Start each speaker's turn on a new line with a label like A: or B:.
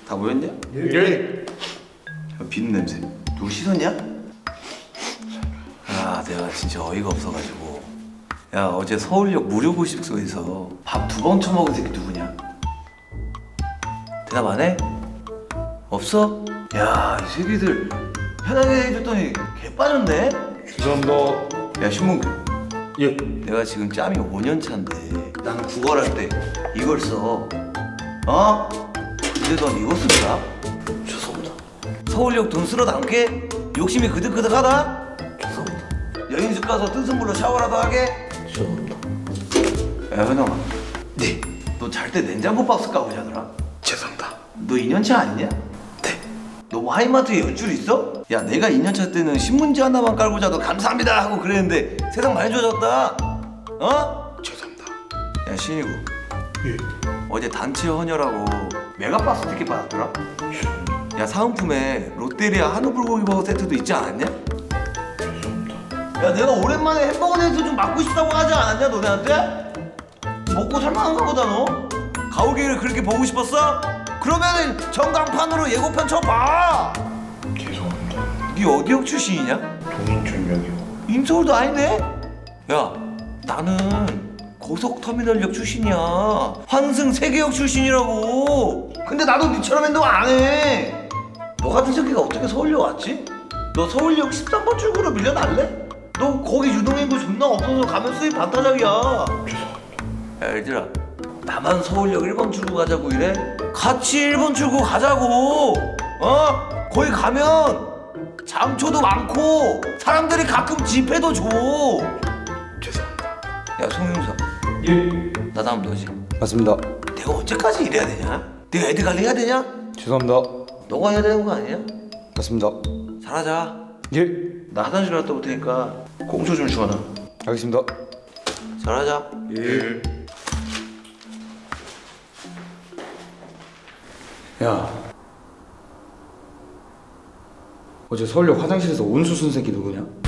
A: 다 모였냐?
B: 예.
A: 비누 냄새. 누구 씻었냐? 아, 내가 진짜 어이가 없어가지고. 야, 어제 서울역 무료급식소에서 밥 2번 처먹은 새끼 누구냐? 대답 안 해? 없어? 야, 이 새끼들 편하게 해줬더니 개 빠졌네?
B: 죄송합니다.
A: 야, 신문규.
B: 예.
A: 내가 지금 짬이 5년 차인데 난 국어할 때 이걸 써. 어? 근데 넌 이거 쓴다?
B: 죄송합니다.
A: 서울역 돈 쓸어 담게? 욕심이 그득그득하다?
B: 죄송합니다.
A: 여인숙 가서 뜨슨 물로 샤워라도 하게?
B: 죄송합니다.
A: 야, 현영아.
B: 네.
A: 너 잘 때 냉장고 박스 까고 자더라?
B: 죄송합니다.
A: 너 2년차 아니냐?
B: 네.
A: 너 뭐 하이마트에 연줄 있어? 야, 내가 2년차 때는 신문지 하나만 깔고 자도 감사합니다 하고 그랬는데 세상 많이 좋아졌다. 어?
B: 죄송합니다.
A: 야, 신이고.
B: 예.
A: 어제 단체 헌혈하고 메가박스 티켓 받았더라?
B: 죄송합니다.
A: 야, 사은품에 롯데리아 한우 불고기 버거 세트도 있지 않았냐?
B: 죄송합니다.
A: 야, 내가 오랜만에 햄버거 냄새 좀 맡고 싶다고 하지 않았냐, 너네한테? 먹고 살만한가 보다, 너? 가오갤을 그렇게 보고 싶었어? 그러면은 전광판으로 예고편 쳐봐!
B: 죄송합니다.
A: 네 어디역 출신이냐?
B: 동인천역이요.
A: 인서울도 아니네? 야, 나는 고속터미널역 출신이야. 환승 세계역 출신이라고. 근데 나도 니처럼 행동 안 해. 너 같은 새끼가 어떻게 서울역 왔지? 너 서울역 13번 출구로 밀려날래? 너 거기 유동인구 존나 없어서 가면 수입 반타작이야.
B: 죄송합니다.
A: 야, 얘들아, 나만 서울역 1번 출구 가자고 이래? 같이 1번 출구 가자고. 어? 거기 가면 장초도 많고 사람들이 가끔 집회도 줘.
B: 죄송합니다.
A: 야, 송영석,
B: 예.
A: 나 다음 너지?
C: 맞습니다.
A: 내가 언제까지 이래야 되냐? 내가 애들 관리 해야 되냐?
C: 죄송합니다.
A: 너가 해야 되는 거 아니냐?
C: 맞습니다.
A: 잘하자.
C: 예.
A: 나 화장실 갔다 올 테니까 공초 좀 주워놔.
C: 알겠습니다.
A: 잘하자.
B: 예.
C: 야, 어제 서울역 화장실에서 온수 쓴 새끼 누구냐?